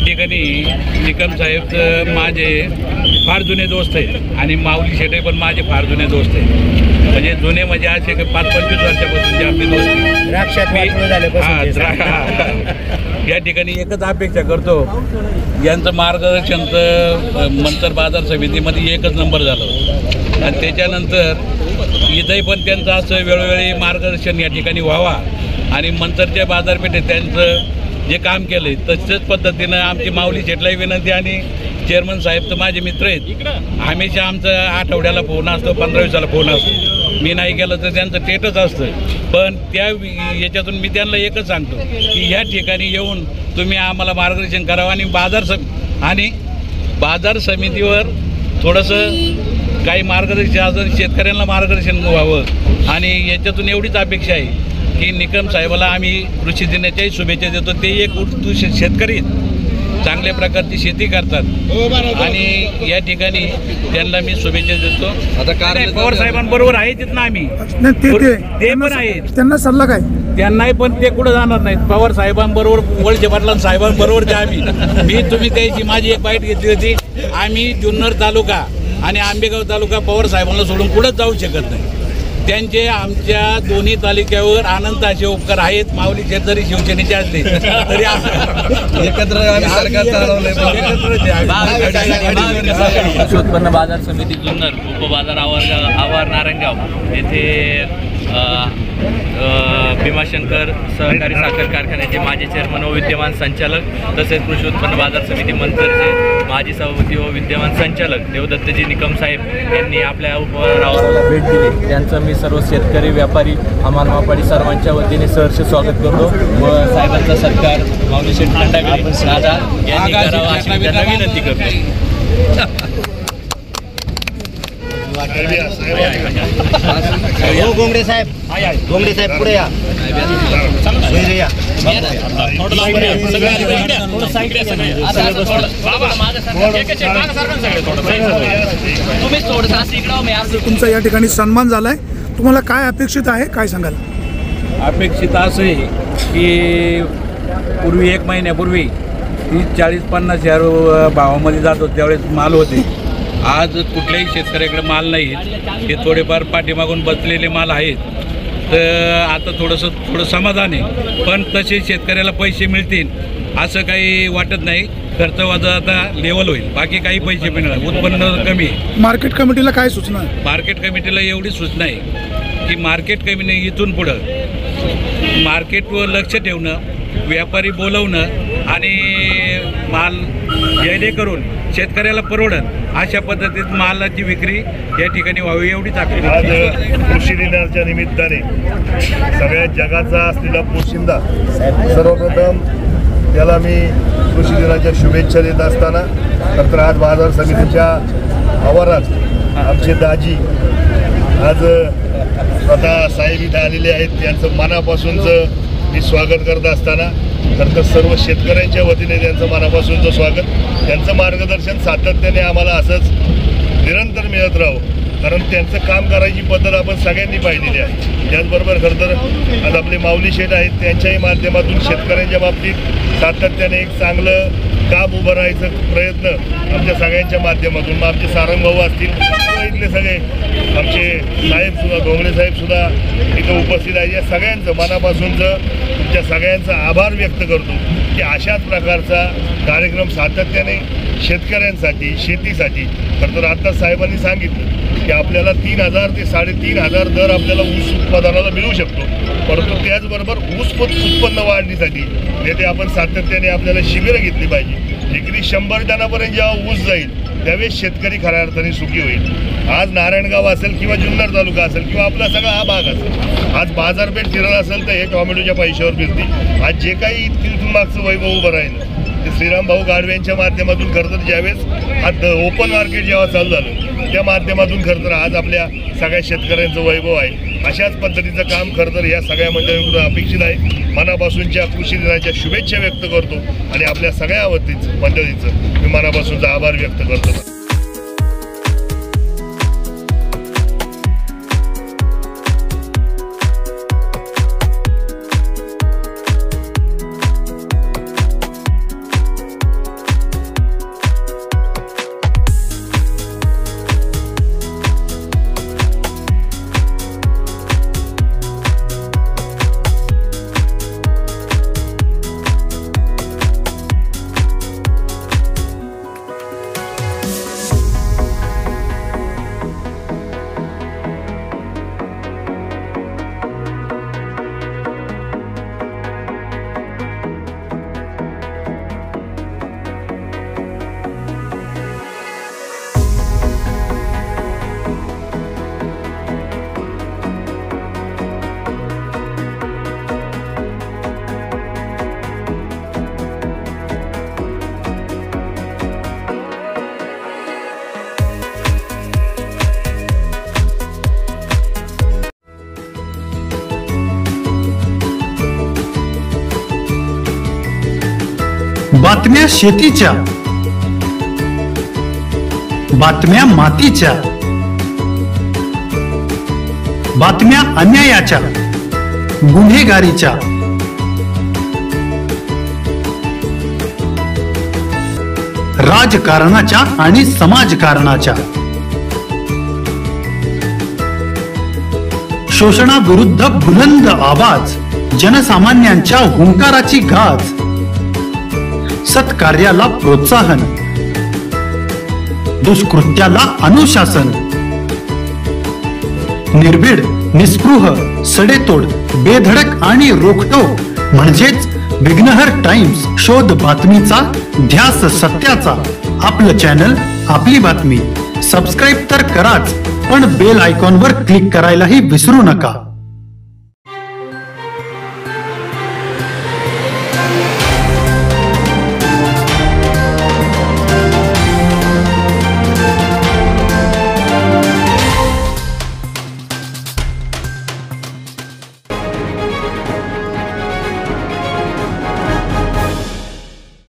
ठिकाणी निकम साहेब माझे फार जुने दोस्त आहेत आणि माऊली शेटे पण माझे फार जुने दोस्त आहेत. म्हणजे जुने म्हणजे असे 5-25 वर्षापासूनचे आपले दोस्त. या ठिकाणी एकच अपेक्षा करतो, यांचं मार्गदर्शन तर मंतर बाजार समितीमध्ये एकच नंबर झालं आणि त्याच्यानंतर इथंही पण त्यांचं असं वेळोवेळी मार्गदर्शन या ठिकाणी व्हावा आणि मंतरच्या बाजारपेठेत त्यांचं जे काम केलं आहे तशाच पद्धतीनं आमची माऊली शेटलाही विनंती आणि चेअरमन साहेब तर माझे मित्र आहेत. हमेशा आमचं आठवड्याला फोन असतो, 15 दिवसाला फोन असतो. मी नाही केलं तर त्यांचं टेटच असतं. पण त्या याच्यातून मी त्यांना एकच सांगतो की ह्या ठिकाणी येऊन तुम्ही आम्हाला मार्गदर्शन करावं आणि बाजार समितीवर थोडंसं काही मार्गदर्शन शेतकऱ्यांना मार्गदर्शन व्हावं. आणि याच्यातून एवढीच अपेक्षा आहे की निकम साहेबाला आम्ही कृषी दिनाच्याही शुभेच्छा देतो. ते एक उर्दू शेतकरी चांगल्या प्रकारची शेती करतात आणि या ठिकाणी त्यांना मी शुभेच्छा देतो. आता पवार साहेबांबरोबर आहेच ना आम्ही, ते पण आहेत. त्यांना सल्ला काय त्यांनाही पण ते कुठं जाणार नाहीत. पवार साहेबांबरोबर वळसे पाटलां साहेबांबरोबर ते आम्ही तुम्ही त्याची माझी एक बाईट घेतली होती. आम्ही जुन्नर तालुका आणि आंबेगाव तालुका पवार साहेबांना सोडून कुठंच जाऊ शकत नाही. त्यांचे आमच्या दोन्ही तालुक्यावर अनंत असे उपकार आहेत. माऊली शेठ जरी शिवसेनेचे असले तरी एकत्र कृषी उत्पन्न बाजार समिती जुन्नर उपबाजार आवार नारायणगाव येथे भीमाशंकर सहकारी साखर कारखान्याचे माजी चेअरमन व विद्यमान संचालक तसेच कृषी उत्पन्न बाजार समिती मंतरचे माजी सभापती व विद्यमान संचालक देवदत्तजी निकम साहेब यांनी आपल्या उपबाजाराला भेट दिली. त्यांचं मी सर्व शेतकरी व्यापारी हमाल मापाडी सर्वांच्या वतीने सहर्ष स्वागत करतो व साहेबांचा सत्कार माऊली शेठ खंडागळे दादा यांनी करावा अशी त्यांना विनंती करतो. गोंगडे साहेब पुढे या. तुमचा या ठिकाणी सन्मान झालाय, तुम्हाला काय अपेक्षित आहे, काय सांगाल? अपेक्षित असं आहे की पूर्वी 1 महिन्यापूर्वी 30-40-50 हजार भावामध्ये जातो त्यावेळेस माल होते. आज कुठल्याही शेतकऱ्याकडे माल नाही. हे थोडेफार पाठीमागून बसलेले माल आहेत. तर आता थोडं समाधान आहे. पण तसे शेतकऱ्याला पैसे मिळतील असं काही वाटत नाही. खर्च वजा आता लेवल होईल, बाकी काही पैसे मिळणार, उत्पन्न कमी आहे. मार्केट कमिटीला काय सूचना? मार्केट कमिटीला एवढी सूचना आहे की मार्केट कमिटी इथून पुढं मार्केटवर लक्ष ठेवणं, व्यापारी बोलवणं आणि माल जेणेकरून शेतकऱ्याला परवडन अशा पद्धतीत मालाची विक्री या ठिकाणी व्हावी एवढीच अपेक्षा. आज कृषी दिनाच्या निमित्ताने सगळ्या जगाचा असलेला पोशिंदा सर्वप्रथम त्याला मी कृषी दिनाच्या शुभेच्छा देत असताना तर आज बाजार समितीच्या आवारात आमचे दाजी आज स्वतः साहेब इथं आलेले आहेत. त्यांचं मनापासूनचं मी स्वागत करत असताना तर सर्व शेतकऱ्यांच्या वतीने त्यांचं मनापासूनचं स्वागत. त्यांचं मार्गदर्शन सातत्याने आम्हाला असंच निरंतर मिळत राहावं, कारण त्यांचं काम करायची पद्धत आपण सगळ्यांनी पाहिलेली आहे. त्याचबरोबर खरं तर आज आपले माऊली शेठ आहेत, त्यांच्याही माध्यमातून शेतकऱ्यांच्या बाबतीत सातत्याने एक चांगलं काम उभं राहायचं प्रयत्न आमच्या सगळ्यांच्या माध्यमातून. मग आमचे सारंग भाऊ असतील किंवा इथले सगळे आमचे साहेबसुद्धा डोंगरे साहेबसुद्धा इथं उपस्थित आहे. या सगळ्यांचं मनापासूनचं तुमच्या सगळ्यांचा आभार व्यक्त करतो की अशाच प्रकारचा कार्यक्रम सातत्याने शेतकऱ्यांसाठी शेतीसाठी खरं तर आता साहेबांनी सांगितलं की आपल्याला 3,000 ते 3,500 दर आपल्याला ऊस उत्पादनाला मिळू शकतो. परंतु त्याचबरोबर ऊस उत्पन्न वाढणीसाठी येथे आपण सातत्याने आपल्याला शिबिरं घेतली पाहिजे. विक्री 100 टनापर्यंत जेव्हा ऊस जाईल त्यावेळेस शेतकरी खऱ्या अर्थाने सुखी होईल. आज नारायणगाव असेल किंवा जुन्नर तालुका असेल किंवा आपला सगळा हा भाग असेल, आज बाजारपेठ फिरत असेल तर हे टोमॅटोच्या पैशावर फिरते. आज जे काही इथून मागचं वैभव उभं राहिलं ते श्रीराम भाऊ गाडवे यांच्या माध्यमातून खरं तर ज्यावेळेस आज ओपन मार्केट जेव्हा चालू झालं त्या माध्यमातून खरं तर आज आपल्या सगळ्या शेतकऱ्यांचं वैभव आहे. अशाच पद्धतीचं काम खरं तर या सगळ्या मंडळींकडून अपेक्षित आहे. मनापासूनच्या कृषी दिनाच्या शुभेच्छा व्यक्त करतो आणि आपल्या सगळ्या मंडळींचं मी मनापासूनचा आभार व्यक्त करतो. बातम्या शेतीच्या, बातम्या मातीच्या, बातम्या अन्यायाच्या, गुन्हेगारीच्या, राजकारणाच्या आणि समाजकारणाच्या, शोषणाविरुद्ध बुलंद आवाज, जनसामान्यांच्या हुंकाराची गाज, सत्कार्याला प्रोत्साहन, दुष्कृत्याला अनुशासन, निर्भीड, निस्पृह, सडेतोड, बेधडक आणि रोखटोक म्हणजेच विघ्नहर टाइम्स. शोध बातमीचा, ध्यास सत्याचा. आपलं चॅनल, आपली बातमी. सबस्क्राईब तर कराच, पण बेल आयकॉनवर क्लिक करायलाही विसरू नका.